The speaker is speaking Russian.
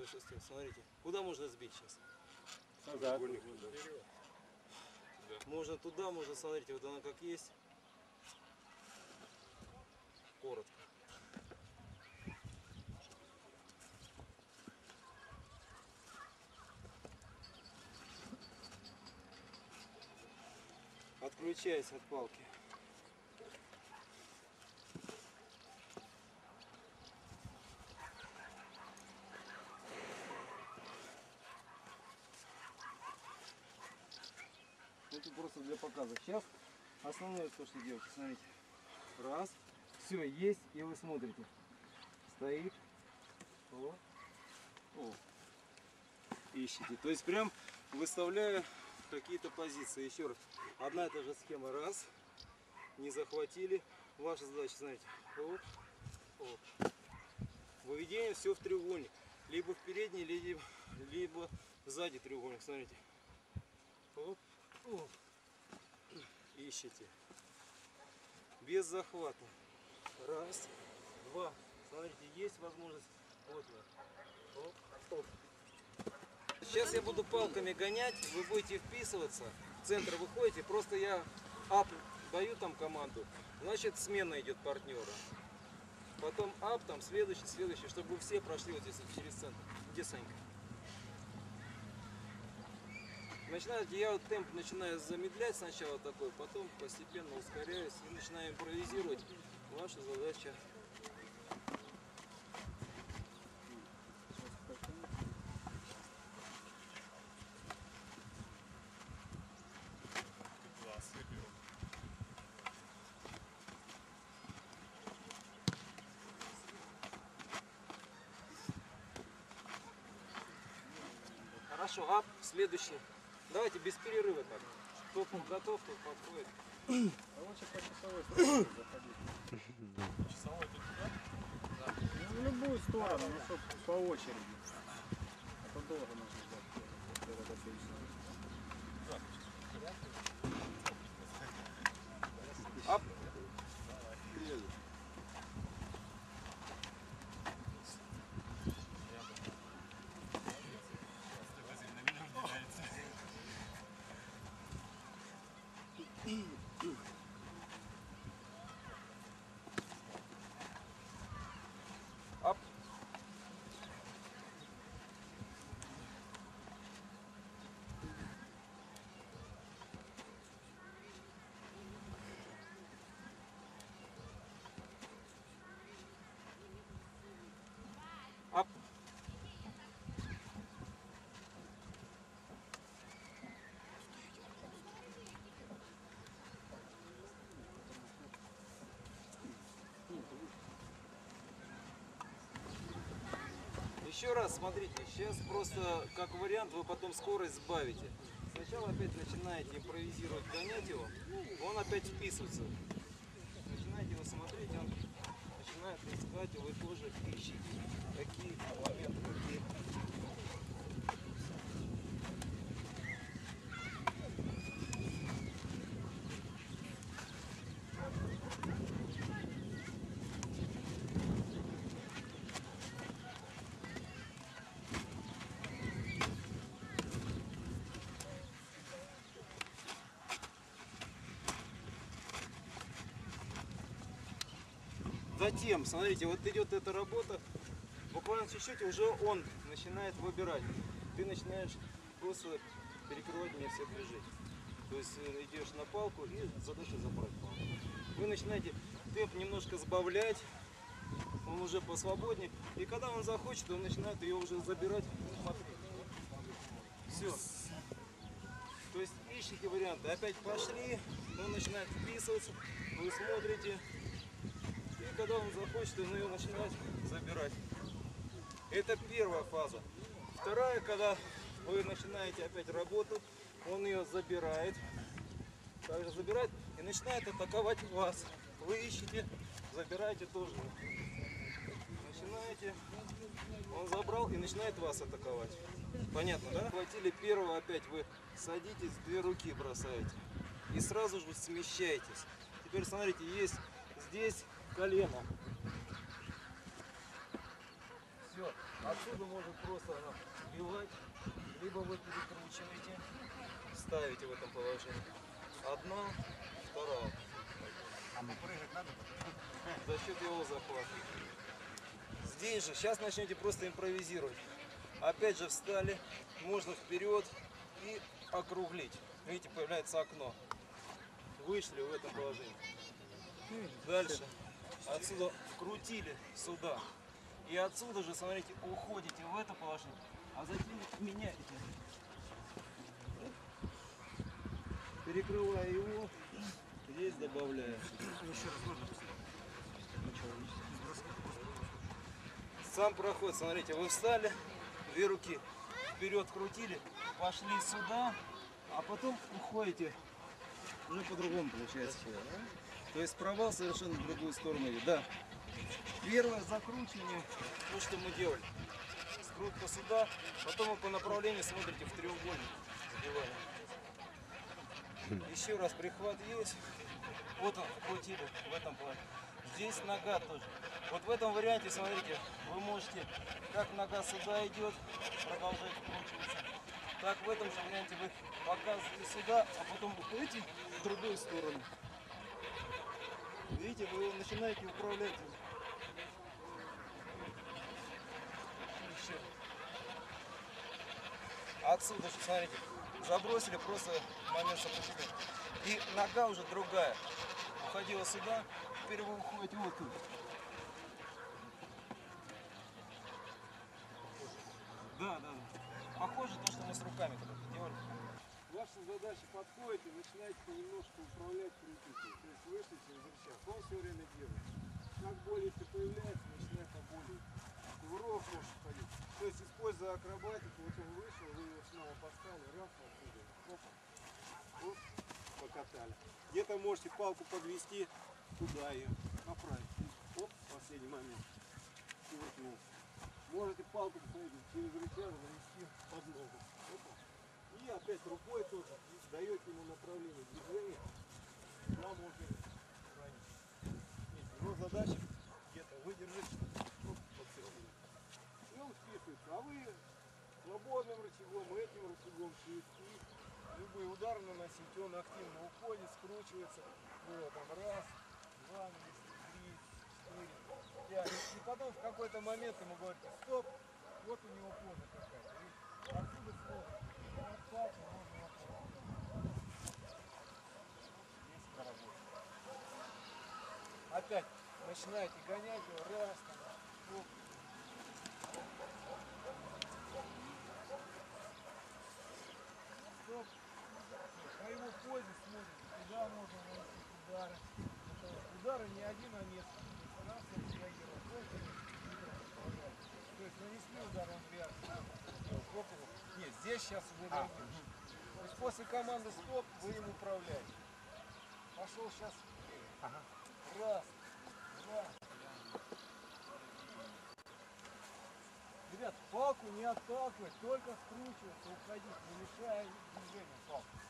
на шесте. Смотрите, куда можно сбить сейчас? Да. Можно туда, можно, смотрите, вот она как есть. Коротко. Отключаясь от палки. Это просто для показа. Сейчас основное то, что делаете, смотрите. Раз. Все, есть, и вы смотрите. Стоит. О. О. Ищите. То есть прям выставляю какие-то позиции. Еще раз. Одна и та же схема. Раз. Не захватили. Ваша задача, смотрите. Оп. Оп. Выведение все в треугольник. Либо в передний, либо сзади треугольник. Смотрите. Оп. Оп. Ищите. Без захвата. Раз. Два. Смотрите, есть возможность. Вот она. Оп. Оп. Сейчас я буду палками гонять, вы будете вписываться, в центр выходите, просто я ап даю там команду, значит смена идет партнера. Потом ап, там следующий, чтобы вы все прошли вот здесь через центр. Где Санька? Начинаете, я вот темп начинаю замедлять сначала такой, потом постепенно ускоряюсь и начинаю импровизировать. Ваша задача. Хорошо, ап, следующий. Давайте без перерыва так. Кто готов, тот подходит. Лучше по часовой стороне заходить. Часовой тут туда? Да. Ну, в любую сторону, ну, чтобы по очереди. А то долго нужно ждать. Ап. Ап. Ап. Еще раз смотрите, сейчас просто как вариант вы потом скорость сбавите. Сначала опять начинаете импровизировать, гонять его, он опять вписывается. Начинаете его смотреть, он начинает искать, и вы тоже ищете какие моменты, какие. Затем, смотрите, вот идет эта работа, буквально чуть-чуть уже он начинает выбирать. Ты начинаешь просто перекрывать мне все движения. То есть идешь на палку и задача забрать палку. Вы начинаете темп немножко сбавлять, он уже посвободнее. И когда он захочет, он начинает ее уже забирать. Все. То есть ищите варианты. Опять пошли, он начинает вписываться, вы смотрите. И когда он захочет, он ее начинает забирать. Это первая фаза. Вторая, когда вы начинаете опять работу, он ее забирает. Также забирает и начинает атаковать вас. Вы ищете, забираете тоже. Начинаете, он забрал и начинает вас атаковать. Понятно, да? Хватили первого, опять вы садитесь, две руки бросаете. И сразу же смещаетесь. Теперь смотрите, есть здесь колено. Все. Отсюда можно просто вбивать, либо вы перекручиваете, ставите в этом положении. Одна, вторая. А попрыгать надо? За счет его захвата. Здесь же, сейчас начнете просто импровизировать. Опять же встали, можно вперед и округлить. Видите, появляется окно. Вышли в этом положении. Дальше. Отсюда вкрутили сюда. И отсюда же, смотрите, уходите в это положение, а затем меняете. Перекрывая его, здесь добавляем. Еще раз можно Сам проход, смотрите, вы встали, две руки вперед крутили, пошли сюда, а потом уходите. Ну, по-другому получается. То есть провал совершенно в другую сторону идет. Да. Первое закручивание, то, что мы делали. Скрутка сюда, потом вы по направлению смотрите в треугольник. Забиваем. Еще раз прихват есть. Вот он, крутили в этом плане. Здесь нога тоже. Вот в этом варианте, смотрите, вы можете, как нога сюда идет, продолжать вкручиваться. Так в этом же варианте вы показываете сюда, а потом уходите в другую сторону. Видите, вы начинаете управлять им. Еще. Отсюда же, смотрите, забросили просто момент сопротивления. И нога уже другая. Уходила сюда, теперь вы уходите вот тут. Да. Похоже то, что мы с руками когда-то делали. Ваша задача подходит и начинаете понемножку управлять крутителем. То есть вышли через рычаг. Он все время делает. Как более появляется, начинает поболее. Кувырок может ходить. То есть используя акробатику, вот он вышел, вы его снова поставили, раз отсюда. Оп, покатали. Где-то можете палку подвести туда ее, направить. Оп, последний момент. И вот. Можете палку, посмотрите, через рычаг завести под ногу. Опа. И опять рукой тоже даете ему направление движения. Да, можно хранить. Но задача где-то выдержать под середину. И он вписывается. А вы свободным рычагом, этим рычагом свести, любые удары наносить, он активно уходит, скручивается. Было там раз, два, три, четыре, пять. И потом в какой-то момент ему говорите стоп, вот у него поза какая-то. И отсюда смотрите. Отпад, можно направить. Есть поработать. Опять начинаете гонять его, раз, там, оп. Стоп. По его позе смотрите, куда можно наносить удары. Удары не один, а несколько. Раз он реагировал, то есть нанесли удар, он реакцию. Нет, здесь сейчас уже реагируешь. То есть после команды стоп вы им управляете. Пошел сейчас. Раз, два. Ребят, палку не отталкивать, только скручиваться, уходить, не мешая движению палки.